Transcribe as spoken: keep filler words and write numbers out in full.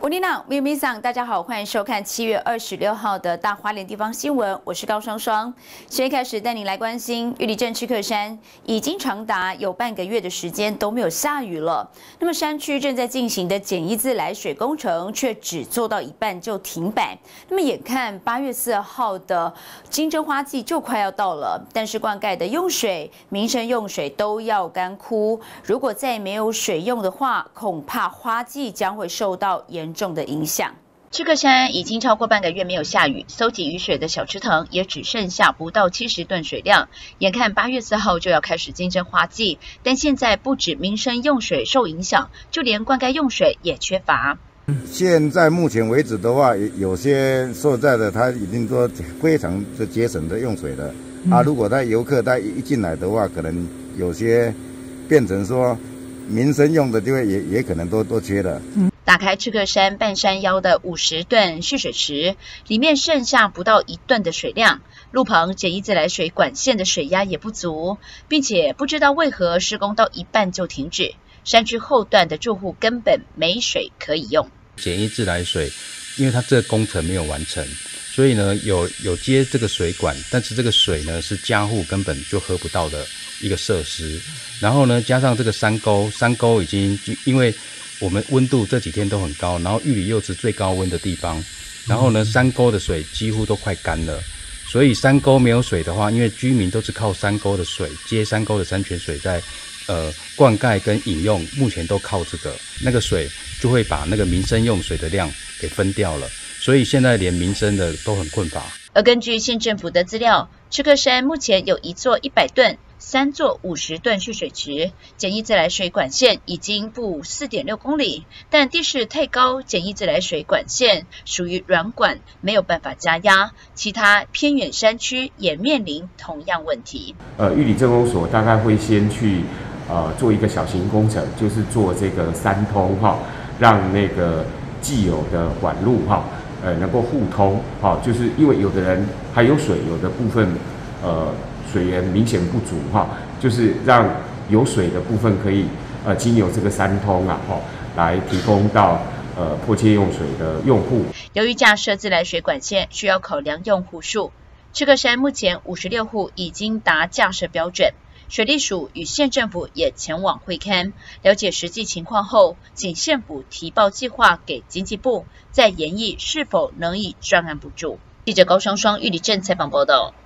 我丽娜，咪咪桑，大家好，欢迎收看七月二十六号的大花莲地方新闻，我是高双双。先开始带你来关心玉里镇赤克山，已经长达有半个月的时间都没有下雨了。那么山区正在进行的简易自来水工程，却只做到一半就停摆。那么眼看八月四号的金针花季就快要到了，但是灌溉的用水、民生用水都要干枯。如果再没有水用的话，恐怕花季将会受到严重的影响。赤克山已经超过半个月没有下雨，搜集雨水的小池塘也只剩下不到七十吨水量。眼看八月四号就要开始金针花季，但现在不止民生用水受影响，就连灌溉用水也缺乏。 现在目前为止的话，有些所在的他已经说非常的节省的用水了、嗯、啊。如果他游客他一进来的话，可能有些变成说民生用的就会也也可能都都缺了。嗯。 打开赤克山半山腰的五十吨蓄水池，里面剩下不到一吨的水量。路旁简易自来水管线的水压也不足，并且不知道为何施工到一半就停止。山区后段的住户根本没水可以用。 简易自来水，因为它这个工程没有完成，所以呢有有接这个水管，但是这个水呢是家户根本就喝不到的一个设施。然后呢加上这个山沟，山沟已经因为我们温度这几天都很高，然后玉里又是最高温的地方，然后呢山沟的水几乎都快干了，所以山沟没有水的话，因为居民都是靠山沟的水接山沟的山泉水在呃灌溉跟饮用，目前都靠这个，那个水就会把那个民生用水的量给分掉了，所以现在连民生的都很困乏。 而根据县政府的资料，赤克山目前有一座一百吨、三座五十吨蓄水池，简易自来水管线已经布 四点六公里，但地势太高，简易自来水管线属于软管，没有办法加压。其他偏远山区也面临同样问题。 呃，玉里镇公所大概会先去呃做一个小型工程，就是做这个三通哈，让那个既有的管路哈。呃，能够互通，哈、哦，就是因为有的人还有水，有的部分呃水源明显不足，哈、哦，就是让有水的部分可以呃经由这个三通啊，哈、哦，来提供到呃迫切用水的用户。 由于架设自来水管线需要考量用户数，赤克山目前五十六户已经达架设标准。水利署与县政府也前往会勘，了解实际情况后，请县府提报计划给经济部，再研议是否能以专案补助。记者高双双玉里镇采访报道。